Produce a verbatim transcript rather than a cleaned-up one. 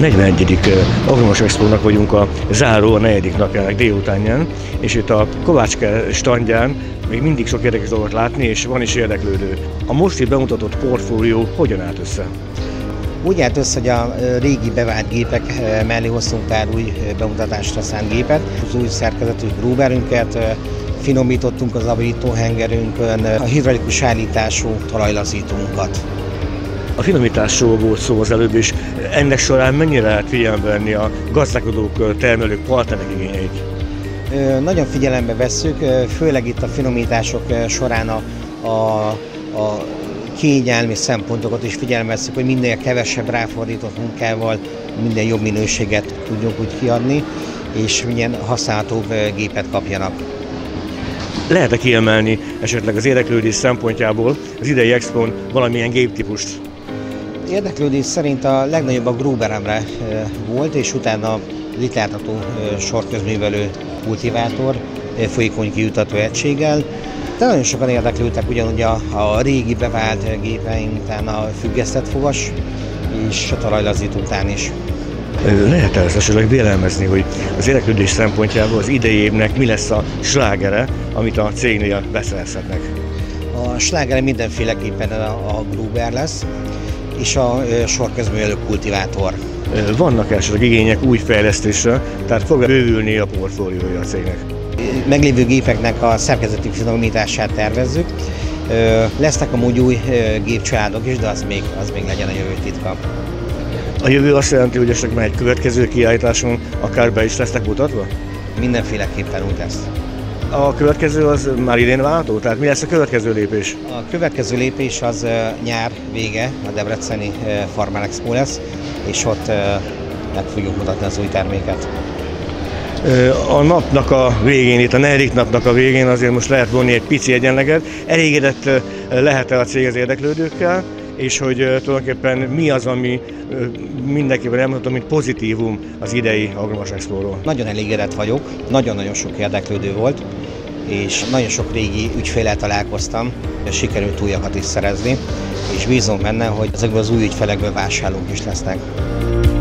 negyvenegyedik Agromos Expónak vagyunk a záró, a negyedik napjának délutánján, és itt a Kovácske standján még mindig sok érdekes dolgot látni, és van is érdeklődő. A most itt bemutatott portfólió hogyan állt össze? Úgy állt össze, hogy a régi bevált gépek mellé hoztunk pár új bemutatásra szánt gépet, az új szerkezetű grúberünket, finomítottunk az avítóhengerünkön, a hidraulikus állítású talajlazítónkat. A finomításról volt szó az előbb, és ennek során mennyire lehet figyelembe venni a gazdálkodók, termelők, partnerek igényeit? Nagyon figyelembe vesszük, főleg itt a finomítások során a, a, a kényelmi szempontokat is figyelembe vesszük, hogy minél kevesebb ráfordított munkával minden jobb minőséget tudjunk úgy kiadni, és milyen használhatóbb gépet kapjanak. Lehet-e kiemelni esetleg az érdeklődés szempontjából az idei expón valamilyen géptípust? Érdeklődés szerint a legnagyobb a Gruberemre volt, és utána itt látható sorközművelő kultivátor, folyékony kijutató egységgel. De nagyon sokan érdeklődtek ugyanúgy a, a régi bevált gépeink után a függesztett fogas és a talajlazító után is. Lehet el esetleg vélelmezni, hogy az érdeklődés szempontjából az idei évnek mi lesz a slágere, amit a cégnél beszerezhetnek? A slágere mindenféleképpen a, a Gruber lesz, és a sorközművelő kultivátor. Vannak esetleg igények új fejlesztésre, tehát fog bővülni a portfóliója a cégnek? Meglévő gépeknek a szerkezeti finomítását tervezzük. Lesznek amúgy új gépcsaládok is, de az még, az még legyen a jövő titka. A jövő azt jelenti, hogy esetleg már egy következő kiállításon akár be is lesznek mutatva? Mindenféleképpen úgy lesz. A következő az már idén várható? Tehát mi lesz a következő lépés? A következő lépés az nyár vége, a debreceni Farmer Expo lesz, és ott meg fogjuk mutatni az új terméket. A napnak a végén, itt a negyedik napnak a végén azért most lehet vonni egy pici egyenleget. Elégedett lehet-e a cég az érdeklődőkkel, és hogy tulajdonképpen mi az, ami mindenképpen elmondhatom, mint pozitívum az idei Agromos Expóról. Nagyon elégedett vagyok, nagyon-nagyon sok érdeklődő volt, és nagyon sok régi ügyféllel találkoztam, sikerült újakat is szerezni, és bízom benne, hogy ezekből az új ügyfelekből vásárlók is lesznek.